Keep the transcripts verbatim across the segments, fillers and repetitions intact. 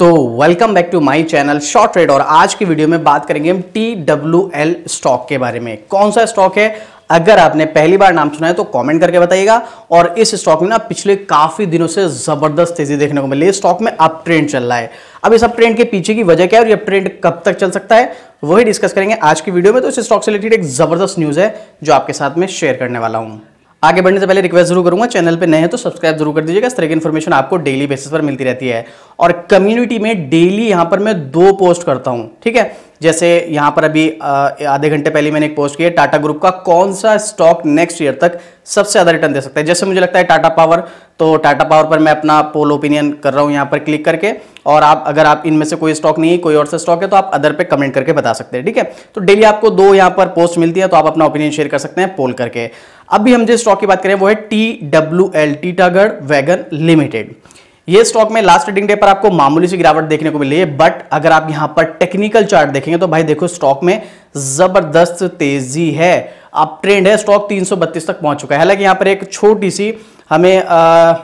तो welcome back to my channel short trade. और आज की वीडियो में बात करेंगे हम टी डब्ल्यू एल स्टॉक के बारे में। कौन सा स्टॉक है, अगर आपने पहली बार नाम सुना है तो कमेंट करके बताइएगा। और इस स्टॉक में ना पिछले काफी दिनों से जबरदस्त तेजी देखने को मिली है। स्टॉक में अप ट्रेंड चल रहा है। अब इस अप ट्रेंड के पीछे की वजह क्या है और ये अप ट्रेंड कब तक चल सकता है, वही डिस्कस करेंगे आज की वीडियो में। तो इस स्टॉक से रिलेटेड एक जबरदस्त न्यूज है जो आपके साथ में शेयर करने वाला हूं। आगे बढ़ने से पहले रिक्वेस्ट जरूर करूंगा, चैनल पे नए हैं तो सब्सक्राइब जरूर कर दीजिएगा। इस तरह की इन्फॉर्मेशन आपको डेली बेसिस पर मिलती रहती है। और कम्युनिटी में डेली यहां पर मैं दो पोस्ट करता हूं, ठीक है। जैसे यहां पर अभी आधे घंटे पहले मैंने एक पोस्ट की है, टाटा ग्रुप का कौन सा स्टॉक नेक्स्ट ईयर तक सबसे ज्यादा रिटर्न दे सकता है। जैसे मुझे लगता है टाटा पावर, तो टाटा पावर पर मैं अपना पोल ओपिनियन कर रहा हूं यहां पर क्लिक करके। और आप अगर आप इनमें से कोई स्टॉक नहीं है, कोई और सा स्टॉक है, तो आप अदर पे कमेंट करके बता सकते हैं, ठीक है। तो डेली आपको दो यहां पर पोस्ट मिलती है, तो आप अपना ओपिनियन शेयर कर सकते हैं पोल करके। अभी हम जिस स्टॉक की बात करें वो है T W L, Titagarh wagon limited. ये स्टॉक में लास्ट ट्रेडिंग डे पर आपको मामूली सी गिरावट देखने को मिली है, बट अगर आप यहां पर टेक्निकल चार्ट देखेंगे तो भाई देखो स्टॉक में जबरदस्त तेजी है, अप ट्रेंड है। स्टॉक तीन सौ बत्तीस तक पहुंच चुका है। हालांकि यहां पर एक छोटी सी हमें आ,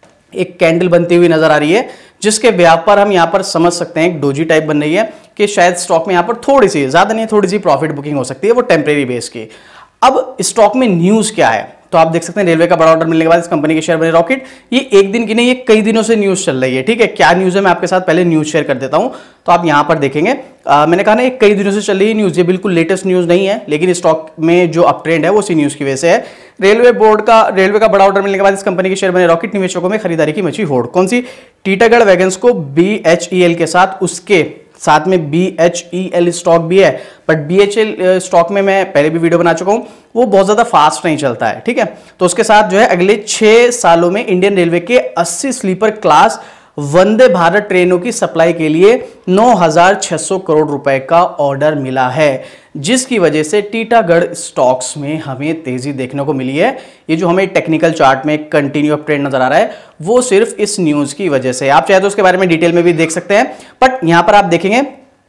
एक कैंडल बनती हुई नजर आ रही है, जिसके ब्याह पर हम यहां पर समझ सकते हैं एक डोजी टाइप बन रही है कि शायद स्टॉक में यहां पर थोड़ी सी, ज्यादा नहीं थोड़ी सी प्रॉफिट बुकिंग हो सकती है, वो टेम्परेरी बेस की। अब स्टॉक में न्यूज क्या है, तो आप देख सकते हैं रेलवे का बड़ा ऑर्डर मिलने के बाद इस कंपनी के शेयर बने रॉकेट। ये एक दिन की नहीं, ये कई दिनों से न्यूज चल रही है, ठीक है। क्या न्यूज है मैं आपके साथ पहले न्यूज शेयर कर देता हूं। तो आप यहां पर देखेंगे, आ, मैंने कहा ना एक कई दिनों से चल रही है न्यूज, ये बिल्कुल लेटेस्ट न्यूज नहीं है, लेकिन स्टॉक में जो अप ट्रेंड है वो उसी न्यूज की वजह से है। रेलवे बोर्ड का रेलवे का बड़ा ऑर्डर मिलने के बाद इस कंपनी के शेयर बने रॉकेट। निवेशकों में खरीदारी की मची होड़। कौन सी? टीटागढ़ वैगन्स को बी एच ई एल के साथ, उसके साथ में B H E L stock भी है, but B H L stock में मैं पहले भी वीडियो बना चुका हूं, वो बहुत ज्यादा फास्ट नहीं चलता है, ठीक है। तो उसके साथ जो है अगले छह सालों में इंडियन रेलवे के अस्सी स्लीपर क्लास वंदे भारत ट्रेनों की सप्लाई के लिए नौ हज़ार छह सौ करोड़ रुपए का ऑर्डर मिला है, जिसकी वजह से टीटागढ़ स्टॉक्स में हमें तेजी देखने को मिली है। ये जो हमें टेक्निकल चार्ट में कंटिन्यू अप ट्रेंड नजर आ रहा है, वो सिर्फ इस न्यूज की वजह से। आप चाहे तो उसके बारे में डिटेल में भी देख सकते हैं, बट यहां पर आप देखेंगे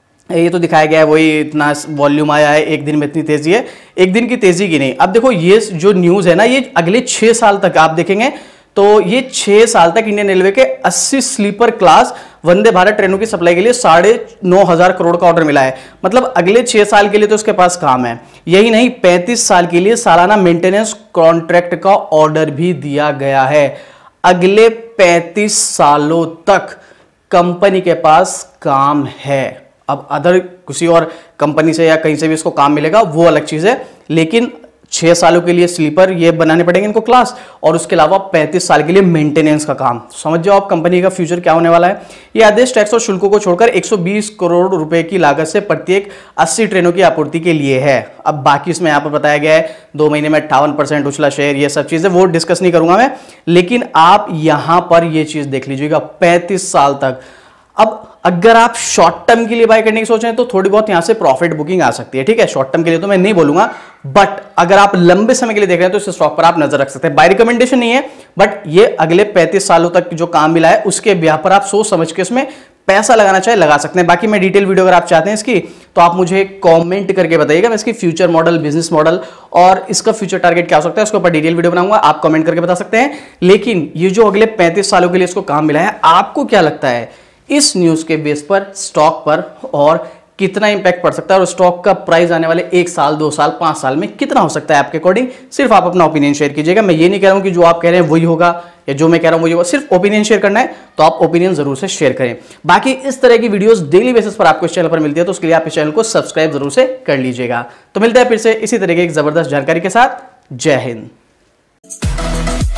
ये तो दिखाया गया है, वही इतना वॉल्यूम आया है, एक दिन में इतनी तेजी है, एक दिन की तेजी की नहीं। अब देखो ये जो न्यूज है ना, ये अगले छह साल तक आप देखेंगे तो ये छह साल तक इंडियन रेलवे के अस्सी स्लीपर क्लास वंदे भारत ट्रेनों की सप्लाई के लिए साढ़े नौ हजार करोड़ का ऑर्डर मिला है। मतलब अगले छह साल के लिए तो उसके पास काम है। यही नहीं, पैंतीस साल के लिए सालाना मेंटेनेंस कॉन्ट्रैक्ट का ऑर्डर भी दिया गया है। अगले पैंतीस सालों तक कंपनी के पास काम है। अब अदर किसी और कंपनी से या कहीं से भी इसको काम मिलेगा वो अलग चीज है, लेकिन छह सालों के लिए स्लीपर ये बनाने पड़ेंगे इनको क्लास, और उसके अलावा पैंतीस साल के लिए मेंटेनेंस का काम। समझ जाओ आप कंपनी का फ्यूचर क्या होने वाला है। ये आदेश टैक्स और शुल्कों को छोड़कर एक सौ बीस करोड़ रुपए की लागत से प्रत्येक अस्सी ट्रेनों की आपूर्ति के लिए है। अब बाकी इसमें यहां पर बताया गया है दो महीने में अट्ठावन परसेंट उछला शेयर, ये सब चीजें वो डिस्कस नहीं करूंगा मैं, लेकिन आप यहां पर ये चीज देख लीजिएगा पैंतीस साल तक। अब अगर आप शॉर्ट टर्म के लिए बाय करने की सोच रहे हैं तो थोड़ी बहुत यहां से प्रॉफिट बुकिंग आ सकती है, ठीक है। शॉर्ट टर्म के लिए तो मैं नहीं बोलूंगा, बट अगर आप लंबे समय के लिए देख रहे हैं तो इस स्टॉक पर आप नजर रख सकते हैं। बाय रिकमेंडेशन नहीं है, बट ये अगले पैंतीस सालों तक जो काम मिला है उसके ब्याह पर आप सोच समझ के इसमें पैसा लगाना चाहे लगा सकते हैं। बाकी मैं डिटेल वीडियो अगर आप चाहते हैं इसकी, तो आप मुझे कमेंट करके बताइएगा। मैं इसकी फ्यूचर मॉडल, बिजनेस मॉडल और इसका फ्यूचर टारगेट क्या हो सकता है उसके ऊपर डिटेल वीडियो बनाऊंगा, आप कमेंट करके बता सकते हैं। लेकिन ये जो अगले पैंतीस सालों के लिए इसको काम मिला है, आपको क्या लगता है इस न्यूज के बेस पर स्टॉक पर और कितना इंपैक्ट पड़ सकता है, और स्टॉक का प्राइस आने वाले एक साल, दो साल, पांच साल में कितना हो सकता है आपके अकॉर्डिंग? सिर्फ आप अपना ओपिनियन शेयर कीजिएगा। मैं ये नहीं कह रहा हूं कि जो आप कह रहे हैं वही होगा या जो मैं कह रहा हूं वही होगा, सिर्फ ओपिनियन शेयर करना है, तो आप ओपिनियन जरूर से शेयर करें। बाकी इस तरह की वीडियोस डेली बेसिस पर आपको इस चैनल पर मिलती है, तो उसके लिए आप इस चैनल को सब्सक्राइब जरूर से कर लीजिएगा। तो मिलता है फिर से इसी तरह की एक जबरदस्त जानकारी के साथ। जय हिंद।